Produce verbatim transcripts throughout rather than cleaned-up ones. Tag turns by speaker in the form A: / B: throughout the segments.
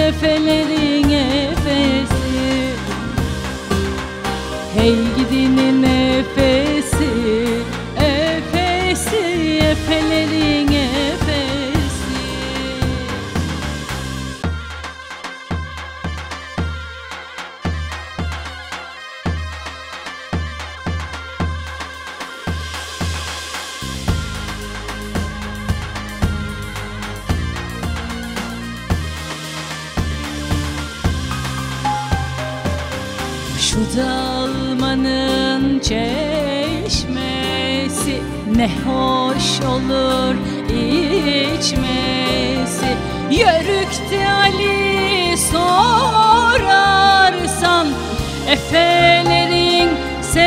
A: efelerin efesi. Hey gidinin efesi, efesi, efelerin efesi. Şu dalmanın çeşmesi ne hoş olur içmesi. Yörükte Ali sorarsan efelerin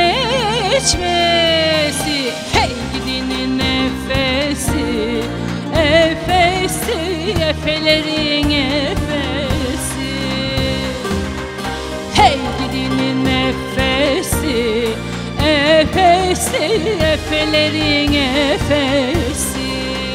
A: seçmesi. Hey gidinin efesi, efesi, efelerin efesi. Hey gidinin efesi, efesi, efelerin efesi.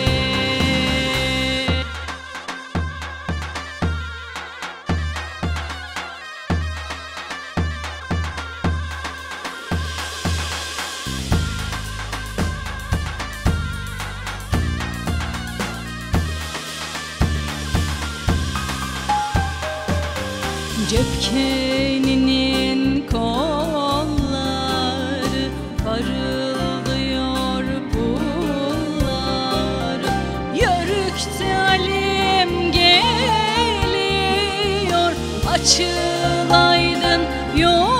A: Cepkeninin kolları parıldıyor pullar. Yörükte alim geliyor, açılaydın yol.